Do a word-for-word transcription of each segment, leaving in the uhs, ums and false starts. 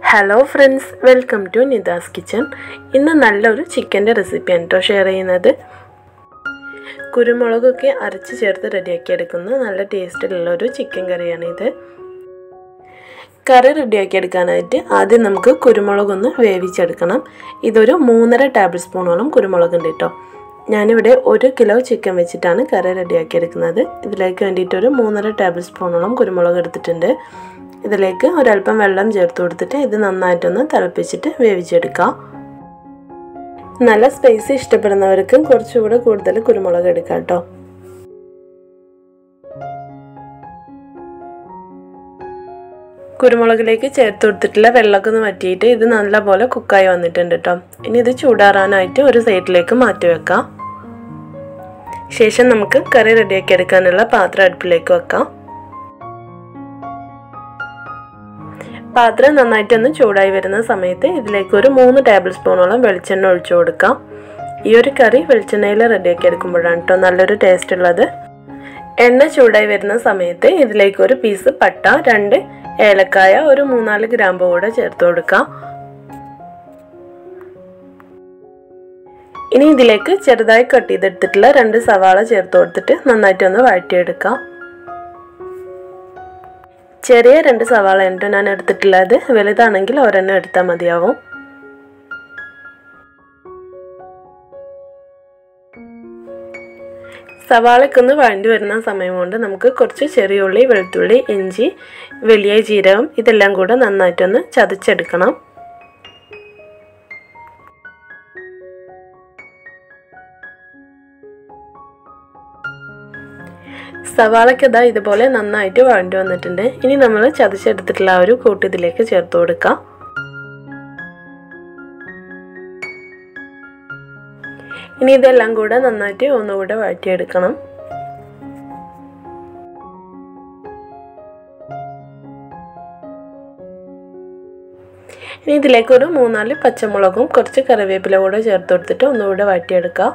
Hello friends, welcome to Nitha's kitchen. ഇന്ന് നല്ലൊരു ചിക്കൻ്റെ റെസിപ്പിയാണ് കേട്ടോ ഷെയർ ചെയ്യുന്നത്. കുരുമുളകൊക്കെ അരച്ച് ചേർത്ത് റെഡിയാക്കി എടുക്കുന്ന നല്ല ടേസ്റ്റിലുള്ളൊരു ചിക്കൻ കറിയാണിത്. കറി റെഡിയാക്കി എടുക്കാനായിട്ട് ആദ്യം നമുക്ക് കുരുമുളകൊന്ന് വേവിച്ചെടുക്കണം. ഇതൊരു മൂന്നര ടേബിൾ സ്പൂണോളം കുരുമുളകുണ്ട് കേട്ടോ. ഞാനിവിടെ ഒരു കിലോ ചിക്കൻ വെച്ചിട്ടാണ് കറി റെഡിയാക്കി എടുക്കുന്നത്. ഇതിലേക്ക് വേണ്ടിയിട്ടൊരു മൂന്നര ടേബിൾ സ്പൂണോളം കുരുമുളക് എടുത്തിട്ടുണ്ട്. ഇതിലേക്ക് ഒരല്പം വെള്ളം ചേർത്ത് കൊടുത്തിട്ട് ഇത് നന്നായിട്ടൊന്ന് തിളപ്പിച്ചിട്ട് വേവിച്ചെടുക്കാം. നല്ല സ്പൈസി ഇഷ്ടപ്പെടുന്നവർക്ക് കുറച്ചുകൂടെ കൂടുതൽ കുരുമുളക് എടുക്കാം കേട്ടോ. കുരുമുളകിലേക്ക് ചേർത്ത് കൊടുത്തിട്ടുള്ള വെള്ളമൊക്കെ ഒന്ന് വറ്റിയിട്ട് ഇത് നല്ലപോലെ കുക്കായി വന്നിട്ടുണ്ട് കേട്ടോ. ഇനി ഇത് ചൂടാറാനായിട്ട് ഒരു സൈഡിലേക്ക് മാറ്റി വെക്കാം. ശേഷം നമുക്ക് കറി റെഡിയാക്കി എടുക്കാനുള്ള പാത്രം അടുപ്പിലേക്ക് വെക്കാം. പാത്രം നന്നായിട്ടൊന്ന് ചൂടായി വരുന്ന സമയത്ത് ഇതിലേക്ക് ഒരു മൂന്ന് ടേബിൾ സ്പൂണോളം വെളിച്ചെണ്ണ ഒഴിച്ചു കൊടുക്കാം. ഈ ഒരു കറി വെളിച്ചെണ്ണയിൽ റെഡിയാക്കി എടുക്കുമ്പോഴാണ് കേട്ടോ നല്ലൊരു ടേസ്റ്റ് ഉള്ളത്. എണ്ണ ചൂടായി വരുന്ന സമയത്ത് ഇതിലേക്ക് ഒരു പീസ് പട്ട, രണ്ട് ഏലക്കായ, ഒരു മൂന്നാല് ഗ്രാമ്പ് കൂടെ ചേർത്ത് കൊടുക്കാം. ഇനി ഇതിലേക്ക് ചെറുതായി കട്ട് ചെയ്തെടുത്തിട്ടുള്ള രണ്ട് സവാള ചേർത്ത് കൊടുത്തിട്ട് നന്നായിട്ടൊന്ന് വഴറ്റിയെടുക്കാം. ചെറിയ രണ്ട് സവാള ഉണ്ട് ഞാൻ എടുത്തിട്ടുള്ളത്. വലുതാണെങ്കിൽ ഒരെണ്ണം എടുത്താൽ മതിയാവും. സവാളയ്ക്കൊന്ന് വഴണ്ടി വരുന്ന സമയം കൊണ്ട് നമുക്ക് കുറച്ച് ചെറിയ ഉള്ളി, വെളുത്തുള്ളി, ഇഞ്ചി, വലിയ ജീരകം ഇതെല്ലാം കൂടെ നന്നായിട്ടൊന്ന് ചതച്ചെടുക്കണം. സവാളയ്ക്ക് ഇതാ ഇതുപോലെ നന്നായിട്ട് വഴണ്ടി വന്നിട്ടുണ്ട്. ഇനി നമ്മൾ ചതച്ചെടുത്തിട്ടുള്ള ആ ഒരു കൂട്ട് ഇതിലേക്ക് ചേർത്ത് കൊടുക്കാം. ഇനി ഇതെല്ലാം കൂടെ നന്നായിട്ട് ഒന്നുകൂടെ വഴറ്റിയെടുക്കണം. ഇനി ഇതിലേക്ക് ഒരു മൂന്നാല് പച്ചമുളകും കുറച്ച് കറിവേപ്പില കൂടെ ചേർത്ത് കൊടുത്തിട്ട് ഒന്നുകൂടെ വഴറ്റിയെടുക്കാം.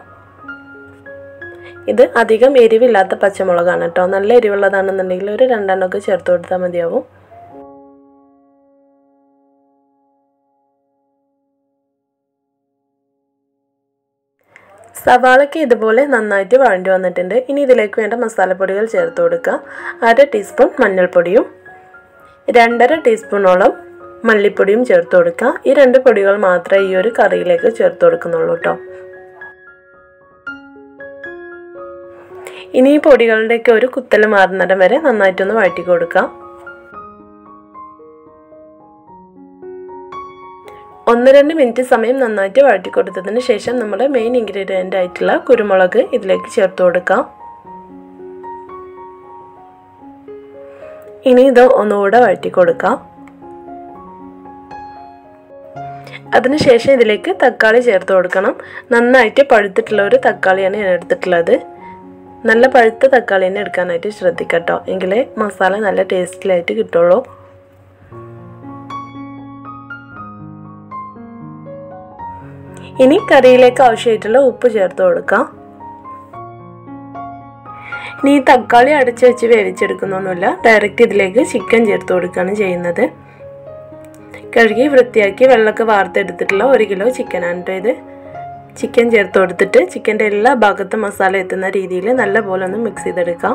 ഇത് അധികം എരിവില്ലാത്ത പച്ചമുളകാണ് കേട്ടോ. നല്ല എരിവുള്ളതാണെന്നുണ്ടെങ്കിൽ ഒരു രണ്ടെണ്ണമൊക്കെ ചേർത്ത് കൊടുത്താൽ മതിയാവും. സവാളയ്ക്ക് ഇതുപോലെ നന്നായിട്ട് വഴണ്ടി വന്നിട്ടുണ്ട്. ഇനി ഇതിലേക്ക് വേണ്ട മസാലപ്പൊടികൾ ചേർത്ത് കൊടുക്കുക. അര ടീസ്പൂൺ മഞ്ഞൾപ്പൊടിയും രണ്ടര ടീസ്പൂണോളം മല്ലിപ്പൊടിയും ചേർത്ത് കൊടുക്കുക. ഈ രണ്ട് പൊടികൾ മാത്രമേ ഈ ഒരു കറിയിലേക്ക് ചേർത്ത് കൊടുക്കുന്നുള്ളൂ കേട്ടോ. ഇനി ഈ പൊടികളുടെയൊക്കെ ഒരു കുത്തൽ മാറുന്നിടം വരെ നന്നായിട്ടൊന്ന് വഴറ്റി കൊടുക്കാം. ഒന്ന് രണ്ട് മിനിറ്റ് സമയം നന്നായിട്ട് വഴറ്റി കൊടുത്തതിന് ശേഷം നമ്മുടെ മെയിൻ ഇൻഗ്രീഡിയൻ്റ് ആയിട്ടുള്ള കുരുമുളക് ഇതിലേക്ക് ചേർത്ത് കൊടുക്കാം. ഇനി ഇത് ഒന്നുകൂടെ വഴറ്റി കൊടുക്കാം. അതിനുശേഷം ഇതിലേക്ക് തക്കാളി ചേർത്ത് കൊടുക്കണം. നന്നായിട്ട് പഴുത്തിട്ടുള്ള ഒരു തക്കാളിയാണ് ഞാൻ എടുത്തിട്ടുള്ളത്. നല്ല പഴുത്ത തക്കാളി തന്നെ എടുക്കാനായിട്ട് ശ്രദ്ധിക്കട്ടോ, എങ്കിലേ മസാല നല്ല ടേസ്റ്റിലായിട്ട് കിട്ടുള്ളൂ. ഇനി കറിയിലേക്ക് ആവശ്യമായിട്ടുള്ള ഉപ്പ് ചേർത്ത് കൊടുക്കാം. ഇനി ഈ തക്കാളി അടച്ചു വെച്ച് വേവിച്ചെടുക്കുന്നൊന്നുമില്ല, ഡയറക്റ്റ് ഇതിലേക്ക് ചിക്കൻ ചേർത്ത് കൊടുക്കുകയാണ് ചെയ്യുന്നത്. കഴുകി വൃത്തിയാക്കി വെള്ളമൊക്കെ വാർത്തെടുത്തിട്ടുള്ള ഒരു കിലോ ചിക്കനാണ് കേട്ടോ ഇത്. ചിക്കൻ ചേർത്ത് കൊടുത്തിട്ട് ചിക്കൻ്റെ എല്ലാ ഭാഗത്തും മസാല എത്തുന്ന രീതിയിൽ നല്ലപോലെ ഒന്ന് മിക്സ് ചെയ്തെടുക്കാം.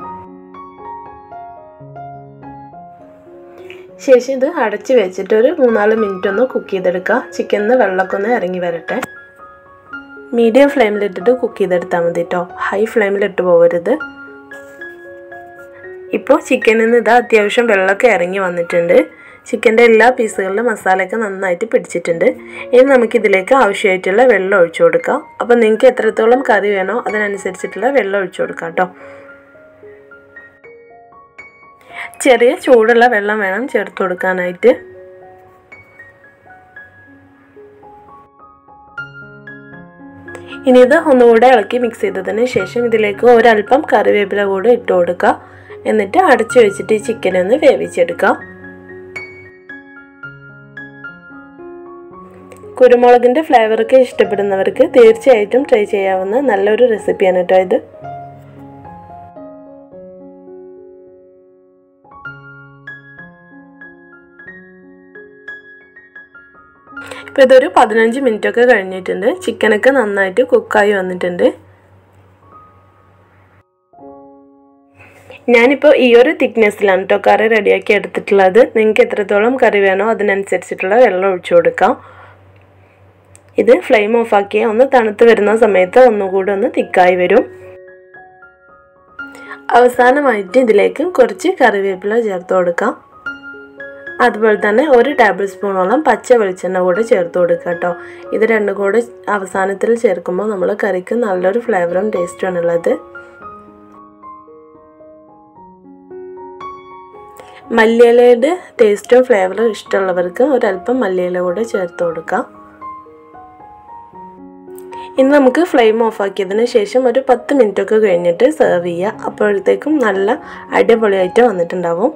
ശേഷം ഇത് അടച്ച് വെച്ചിട്ട് ഒരു മൂന്നാല് മിനിറ്റ് ഒന്ന് കുക്ക് ചെയ്തെടുക്കുക. ചിക്കനിൽ നിന്ന് വെള്ളമൊക്കെ ഒന്ന് ഇറങ്ങി വരട്ടെ. മീഡിയം ഫ്ലെയിമിലിട്ടിട്ട് കുക്ക് ചെയ്തെടുത്താൽ മതി കേട്ടോ, ഹൈ ഫ്ലെയിമിലിട്ട് പോകരുത്. ഇപ്പോൾ ചിക്കനിൽ നിന്ന് ഇത് അത്യാവശ്യം വെള്ളമൊക്കെ ഇറങ്ങി വന്നിട്ടുണ്ട്. ചിക്കൻ്റെ എല്ലാ പീസുകളിലും മസാലയൊക്കെ നന്നായിട്ട് പിടിച്ചിട്ടുണ്ട്. ഇനി നമുക്കിതിലേക്ക് ആവശ്യമായിട്ടുള്ള വെള്ളം ഒഴിച്ചു കൊടുക്കാം. അപ്പോൾ നിങ്ങൾക്ക് എത്രത്തോളം കറി വേണോ അതിനനുസരിച്ചിട്ടുള്ള വെള്ളം ഒഴിച്ചു കൊടുക്കാം കേട്ടോ. ചെറിയ ചൂടുള്ള വെള്ളം വേണം ചേർത്ത് കൊടുക്കാനായിട്ട്. ഇനി ഇത് ഒന്നുകൂടെ ഇളക്കി മിക്സ് ചെയ്തതിന് ശേഷം ഇതിലേക്ക് ഒരല്പം കറിവേപ്പില കൂടെ ഇട്ട് കൊടുക്കുക. എന്നിട്ട് അടച്ചു വെച്ചിട്ട് ഈ ചിക്കനെ ഒന്ന് വേവിച്ചെടുക്കാം. കുരുമുളകിൻ്റെ ഫ്ലേവറൊക്കെ ഇഷ്ടപ്പെടുന്നവർക്ക് തീർച്ചയായിട്ടും ട്രൈ ചെയ്യാവുന്ന നല്ലൊരു റെസിപ്പിയാണ് കേട്ടോ ഇത്. ഇപ്പോൾ ഇതൊരു പതിനഞ്ച് മിനിറ്റൊക്കെ കഴിഞ്ഞിട്ടുണ്ട്. ചിക്കനൊക്കെ നന്നായിട്ട് കുക്കായി വന്നിട്ടുണ്ട്. ഞാനിപ്പോൾ ഈ ഒരു തിക്നെസ്സിലാണ് കേട്ടോ കറി റെഡിയാക്കി എടുത്തിട്ടുള്ളത്. നിങ്ങൾക്ക് എത്രത്തോളം കറി വേണോ അതിനനുസരിച്ചിട്ടുള്ള വെള്ളം ഒഴിച്ചു കൊടുക്കാം. ഇത് ഫ്ലെയിം ഓഫാക്കിയാൽ ഒന്ന് തണുത്ത് വരുന്ന സമയത്ത് ഒന്നുകൂടി ഒന്ന് തിക്കായി വരും. അവസാനമായിട്ട് ഇതിലേക്ക് കുറച്ച് കറിവേപ്പില ചേർത്ത് കൊടുക്കാം. അതുപോലെ തന്നെ ഒരു ടേബിൾ സ്പൂണോളം പച്ച വെളിച്ചെണ്ണ കൂടെ ചേർത്ത് കൊടുക്കുക കേട്ടോ. ഇത് രണ്ടും കൂടെ അവസാനത്തിൽ ചേർക്കുമ്പോൾ നമ്മൾ കറിക്ക് നല്ലൊരു ഫ്ലേവറും ടേസ്റ്റും ഉള്ളത്. മല്ലിയിലയുടെ ടേസ്റ്റോ ഫ്ലേവറോ ഇഷ്ടമുള്ളവർക്ക് ഒരല്പം മല്ലിയില കൂടെ ചേർത്ത് കൊടുക്കാം. ഇനി നമുക്ക് ഫ്ലെയിം ഓഫാക്കിയതിന് ശേഷം ഒരു പത്ത് മിനിറ്റൊക്കെ കഴിഞ്ഞിട്ട് സെർവ് ചെയ്യുക. അപ്പോഴത്തേക്കും നല്ല അടിപൊളിയായിട്ട് വന്നിട്ടുണ്ടാവും.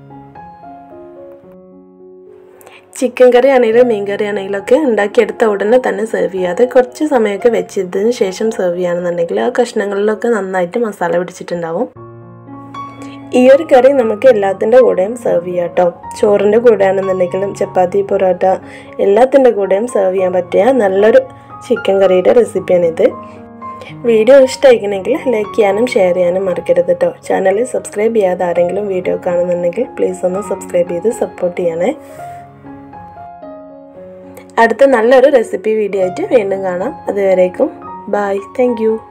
ചിക്കൻ കറി ആണെങ്കിലും മീൻ കറി ആണെങ്കിലും ഒക്കെ ഉണ്ടാക്കിയെടുത്ത ഉടനെ തന്നെ സെർവ് ചെയ്യാതെ കുറച്ച് സമയമൊക്കെ വെച്ചതിന് ശേഷം സെർവ് ചെയ്യുകയാണെന്നുണ്ടെങ്കിൽ ആ കഷ്ണങ്ങളിലൊക്കെ നന്നായിട്ട് മസാല പിടിച്ചിട്ടുണ്ടാവും. ഈ ഒരു കറി നമുക്ക് എല്ലാത്തിൻ്റെ കൂടെയും സെർവ് ചെയ്യാം കേട്ടോ. ചോറിൻ്റെ കൂടെ ആണെന്നുണ്ടെങ്കിലും ചപ്പാത്തി പൊറോട്ട എല്ലാത്തിൻ്റെ കൂടെയും സെർവ് ചെയ്യാൻ പറ്റിയ നല്ലൊരു ചിക്കൻ കറിയുടെ റെസിപ്പിയാണിത്. വീഡിയോ ഇഷ്ടമായിരിക്കണമെങ്കിൽ ലൈക്ക് ചെയ്യാനും ഷെയർ ചെയ്യാനും മറക്കരുത് കേട്ടോ. ചാനൽ സബ്സ്ക്രൈബ് ചെയ്യാതെ ആരെങ്കിലും വീഡിയോ കാണുന്നുണ്ടെങ്കിൽ പ്ലീസ് ഒന്ന് സബ്സ്ക്രൈബ് ചെയ്ത് സപ്പോർട്ട് ചെയ്യണേ. അടുത്ത നല്ലൊരു റെസിപ്പി വീഡിയോ ആയിട്ട് വീണ്ടും കാണാം. അതുവരേക്കും ബൈ. Thank you.